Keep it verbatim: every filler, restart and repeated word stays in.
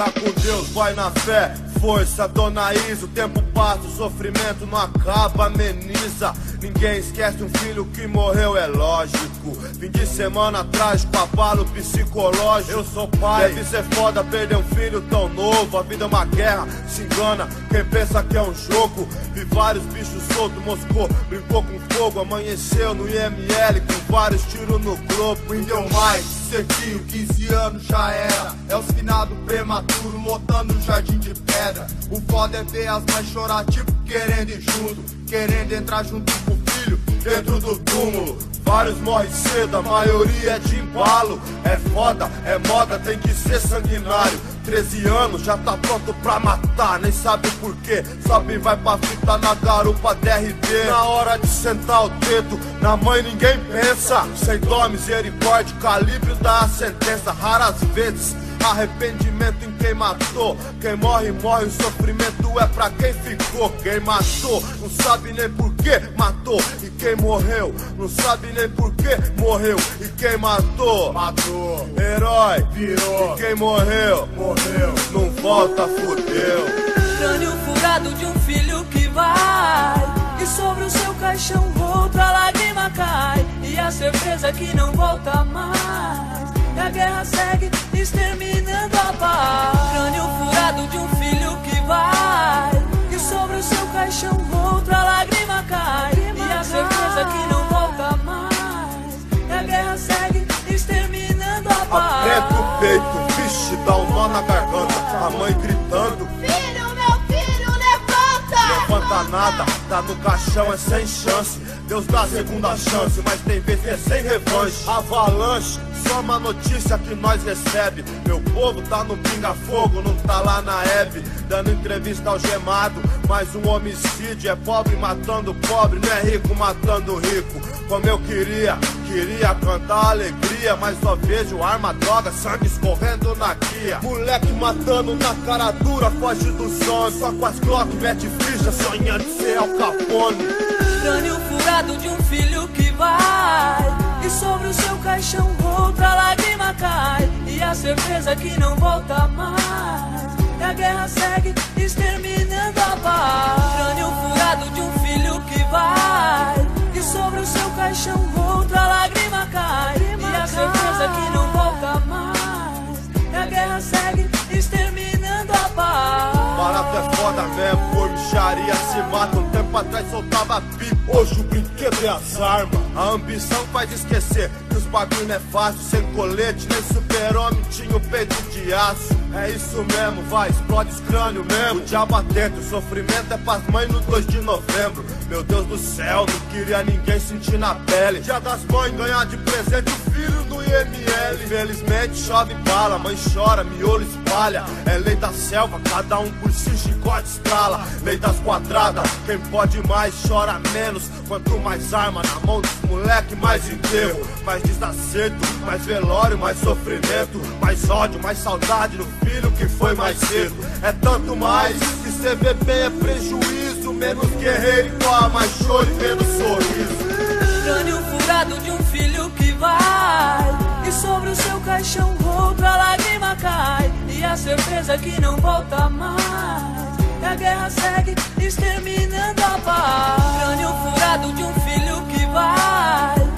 Fica com Deus, vai na fé, força, dona Isa. O tempo passa, o sofrimento não acaba, ameniza. Ninguém esquece um filho que morreu, é lógico. Fim de semana trágico, abalo psicológico. Eu sou pai, deve ser foda perder um filho tão novo. A vida é uma guerra, se engana quem pensa que é um jogo. Vi vários bichos soltos, moscou, brincou com fogo. Amanheceu no I M L com vários tiros no globo. E deu mais, certinho, quinze anos já era. É os finados prematuro, lotando o jardim de pedra. O foda é ver as mães chorar, tipo querendo ir junto, querendo entrar junto com o filho dentro do túmulo. Vários morrem cedo, a maioria é de embalo. É foda, é moda, tem que ser sanguinário. Treze anos, já tá pronto pra matar, nem sabe por quê. Sobe e vai pra fita na garupa D R D. Na hora de sentar o dedo, na mãe ninguém pensa. Sem dó, misericórdia, calibre dá a sentença. Raras vezes arrependimento em quem matou. Quem morre, morre, o sofrimento é pra quem ficou. Quem matou, não sabe nem por que matou. E quem morreu, não sabe nem por que morreu. E quem matou, matou. Herói, virou. E quem morreu, morreu. Não volta, fudeu. Crânio furado de um filho que vai, e sobre o seu caixão outra lágrima cai. E a certeza que não volta mais. E a guerra segue, exterminando a paz. Crânio furado de um filho que vai, e sobre o seu caixão outra lágrima cai. E a certeza que não volta mais. E a guerra segue, exterminando a paz. Aperta o peito, vixe, dá um nó na garganta. A mãe gritando: filho, meu filho, levanta! Levanta nada, tá no caixão, é sem chance. Deus dá segunda chance, mas tem vezes que é sem revanche. Avalanche, só uma notícia que nós recebe. Meu povo tá no pinga-fogo, não tá lá na Hebe. Dando entrevista algemado, mais um homicídio. É pobre matando pobre, não é rico matando rico. Como eu queria, queria cantar alegria, mas só vejo arma, droga, sangue escorrendo na guia. Moleque matando na cara dura, foge do sonho. Só com as Glock, mete ficha, sonhando de ser Al Capone. Crânio furado de um filho que vai, e sobre o seu caixão outra lágrima cai. E a certeza que não volta mais. E a guerra segue, exterminando a paz. Crânio furado de um filho que vai, e sobre o seu caixão outra lágrima cai. E a certeza que não volta mais. E a guerra segue, exterminando a paz. Barato é foda mesmo, por bicharia se mata. Um tempo atrás soltava pipa, hoje o brinquedo é as armas. A ambição faz esquecer que os bagulho não é fácil. Sem colete, nem super-homem tinha o peito de aço. É isso mesmo, vai, explode os crânios mesmo. O diabo atento, o sofrimento é pras mães no dois de novembro. Meu Deus do céu, não queria ninguém sentir na pele. Dia das mães, ganhar de presente o filho no I M L. Infelizmente chove bala, mãe chora, miolo espalha. É lei da selva, cada um por si, chicote estrala. Lei das quadradas, quem pode mais chora menos. Quanto mais arma na mão dos moleque, mais enterro. Mais desacerto, mais velório, mais sofrimento. Mais ódio, mais saudade do filho que foi mais cedo. É tanto mais que cê vê bem é prejuízo. Menos guerreiro igual, mais choro e menos sorriso. Crânio furado de um filho que vai, e sobre o seu caixão outra lágrima cai. E a certeza que não volta mais. E a guerra segue, exterminando a paz. Crânio furado de um filho que vai,